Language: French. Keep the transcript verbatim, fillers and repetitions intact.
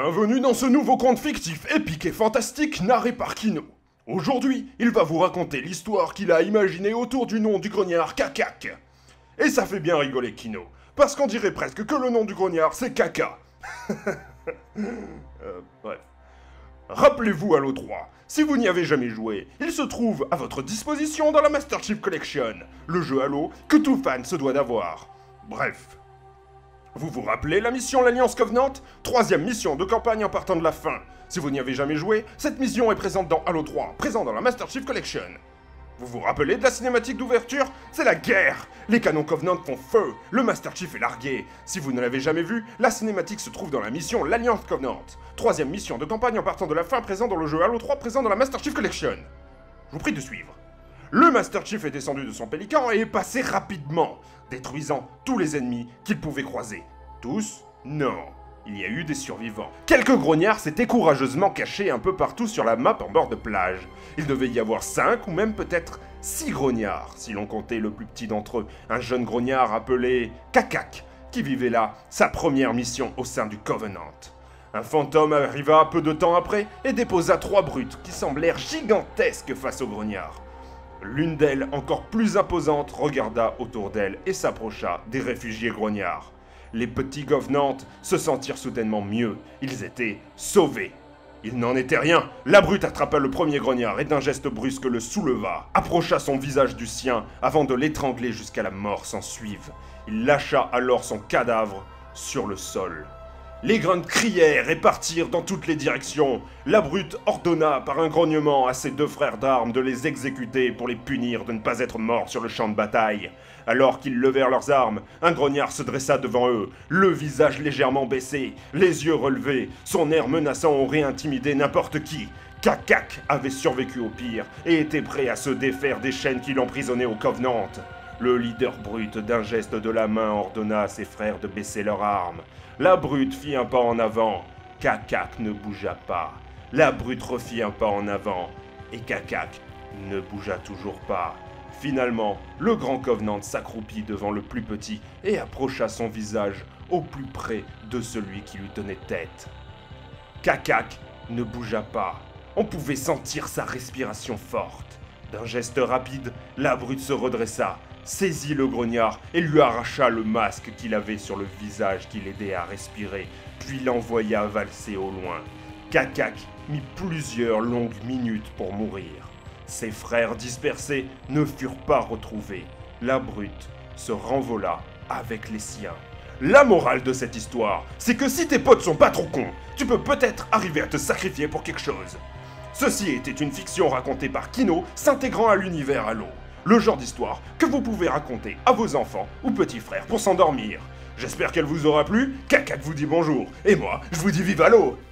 Bienvenue dans ce nouveau conte fictif épique et fantastique narré par Kino. Aujourd'hui, il va vous raconter l'histoire qu'il a imaginée autour du nom du grognard Kakak. Et ça fait bien rigoler Kino, parce qu'on dirait presque que le nom du grognard c'est Caca. euh, bref. Rappelez-vous Halo trois, si vous n'y avez jamais joué, il se trouve à votre disposition dans la Master Chief Collection, le jeu Halo que tout fan se doit d'avoir. Bref. Vous vous rappelez la mission l'Alliance Covenant? Troisième mission de campagne en partant de la fin. Si vous n'y avez jamais joué, cette mission est présente dans Halo trois, présent dans la Master Chief Collection. Vous vous rappelez de la cinématique d'ouverture? C'est la guerre! Les canons Covenant font feu, le Master Chief est largué. Si vous ne l'avez jamais vu, la cinématique se trouve dans la mission l'Alliance Covenant. Troisième mission de campagne en partant de la fin, présent dans le jeu Halo trois, présent dans la Master Chief Collection. Je vous prie de suivre. Le Master Chief est descendu de son pélican et est passé rapidement, détruisant tous les ennemis qu'il pouvait croiser. Tous? Non. Il y a eu des survivants. Quelques grognards s'étaient courageusement cachés un peu partout sur la map en bord de plage. Il devait y avoir cinq ou même peut-être six grognards, si l'on comptait le plus petit d'entre eux, un jeune grognard appelé Kakak, qui vivait là sa première mission au sein du Covenant. Un fantôme arriva peu de temps après et déposa trois brutes qui semblèrent gigantesques face aux grognards. L'une d'elles, encore plus imposante, regarda autour d'elle et s'approcha des réfugiés grognards. Les petits Covenants se sentirent soudainement mieux. Ils étaient sauvés. Il n'en était rien. La brute attrapa le premier grognard et d'un geste brusque le souleva, approcha son visage du sien avant de l'étrangler jusqu'à la mort s'en suive. Il lâcha alors son cadavre sur le sol. Les grunts crièrent et partirent dans toutes les directions. La brute ordonna par un grognement à ses deux frères d'armes de les exécuter pour les punir de ne pas être morts sur le champ de bataille. Alors qu'ils levèrent leurs armes, un grognard se dressa devant eux, le visage légèrement baissé, les yeux relevés, son air menaçant aurait intimidé n'importe qui. Kakak avait survécu au pire et était prêt à se défaire des chaînes qui l'emprisonnaient au Covenant. Le leader brute d'un geste de la main ordonna à ses frères de baisser leurs armes. La brute fit un pas en avant, Kakak ne bougea pas. La brute refit un pas en avant, et Kakak ne bougea toujours pas. Finalement, le grand Covenant s'accroupit devant le plus petit et approcha son visage au plus près de celui qui lui tenait tête. Kakak ne bougea pas. On pouvait sentir sa respiration forte. D'un geste rapide, la brute se redressa, saisit le grognard et lui arracha le masque qu'il avait sur le visage qui l'aidait à respirer, puis l'envoya valser au loin. Kakak mit plusieurs longues minutes pour mourir. Ses frères dispersés ne furent pas retrouvés. La brute se renvola avec les siens. La morale de cette histoire, c'est que si tes potes sont pas trop cons, tu peux peut-être arriver à te sacrifier pour quelque chose. Ceci était une fiction racontée par Kino s'intégrant à l'univers Halo. Le genre d'histoire que vous pouvez raconter à vos enfants ou petits frères pour s'endormir. J'espère qu'elle vous aura plu, Kakak vous dit bonjour, et moi, je vous dis vive Halo!